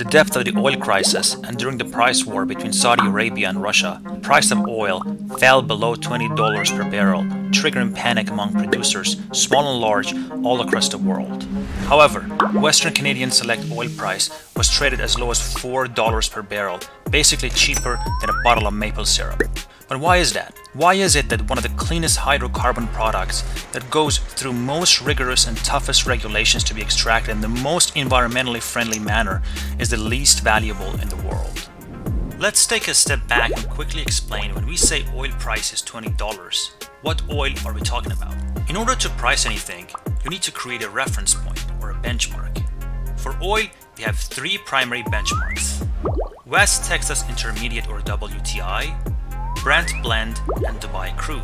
depth of the oil crisis and during the price war between Saudi Arabia and Russia, the price of oil fell below $20 per barrel, triggering panic among producers, small and large, all across the world. However, Western Canadian Select oil price was traded as low as $4 per barrel, basically cheaper than a bottle of maple syrup. But why is that? Why is it that one of the cleanest hydrocarbon products that goes through most rigorous and toughest regulations to be extracted in the most environmentally friendly manner is the least valuable in the world? Let's take a step back and quickly explain when we say oil price is $20. What oil are we talking about? In order to price anything, you need to create a reference point or a benchmark. For oil, we have three primary benchmarks: West Texas Intermediate or WTI, Brent Blend, and Dubai Crude.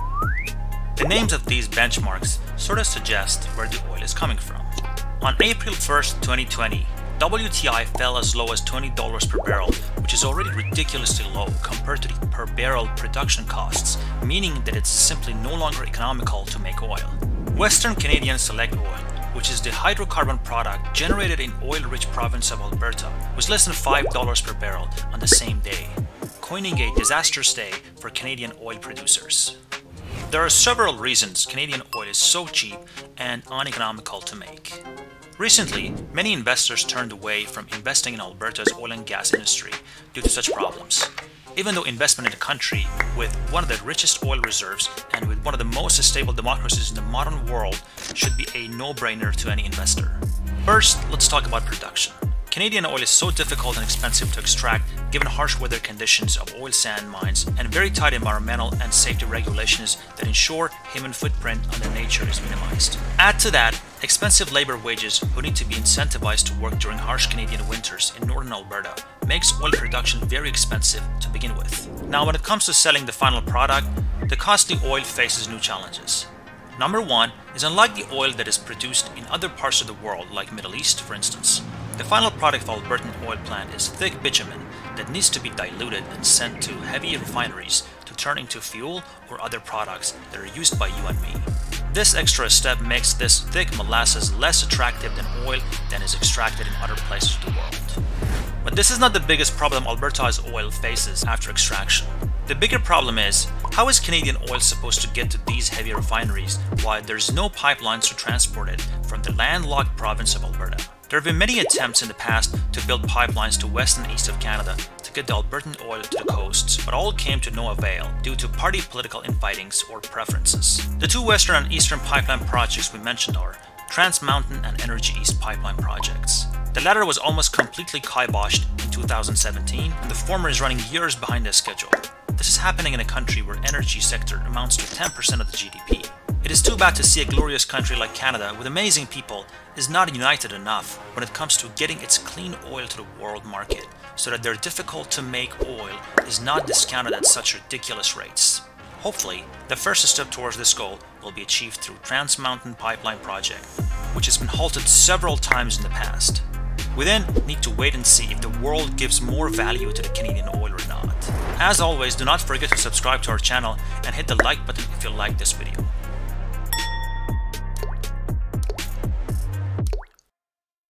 The names of these benchmarks sort of suggest where the oil is coming from. On April 1st, 2020, WTI fell as low as $20 per barrel, which is already ridiculously low compared to the per barrel production costs, meaning that it's simply no longer economical to make oil. Western Canadian Select oil, which is the hydrocarbon product generated in oil-rich province of Alberta, was less than $5 per barrel on the same day, coining a disastrous day for Canadian oil producers. There are several reasons Canadian oil is so cheap and uneconomical to make. Recently, many investors turned away from investing in Alberta's oil and gas industry due to such problems, even though investment in a country with one of the richest oil reserves and with one of the most stable democracies in the modern world should be a no-brainer to any investor. First, let's talk about production. Canadian oil is so difficult and expensive to extract given harsh weather conditions of oil sand mines and very tight environmental and safety regulations that ensure human footprint on the nature is minimized. Add to that expensive labor wages who need to be incentivized to work during harsh Canadian winters in northern Alberta makes oil production very expensive to begin with. Now when it comes to selling the final product, the costly oil faces new challenges. Number one is, unlike the oil that is produced in other parts of the world like Middle East for instance, the final product of Albertan oil plant is thick bitumen that needs to be diluted and sent to heavy refineries to turn into fuel or other products that are used by you and me. This extra step makes this thick molasses less attractive than oil that is extracted in other places of the world. But this is not the biggest problem Alberta's oil faces after extraction. The bigger problem is, how is Canadian oil supposed to get to these heavy refineries while there's no pipelines to transport it from the landlocked province of Alberta? There have been many attempts in the past to build pipelines to west and east of Canada to get the Albertan oil to the coasts, but all came to no avail due to party political infightings or preferences. The two western and eastern pipeline projects we mentioned are Trans Mountain and Energy East pipeline projects. The latter was almost completely kiboshed in 2017, and the former is running years behind the schedule. This is happening in a country where energy sector amounts to 10% of the GDP. It is too bad to see a glorious country like Canada with amazing people is not united enough when it comes to getting its clean oil to the world market, so that their difficult to make oil is not discounted at such ridiculous rates. Hopefully, the first step towards this goal will be achieved through Trans Mountain Pipeline Project, which has been halted several times in the past. We then need to wait and see if the world gives more value to the Canadian oil or not. As always, do not forget to subscribe to our channel and hit the like button if you like this video.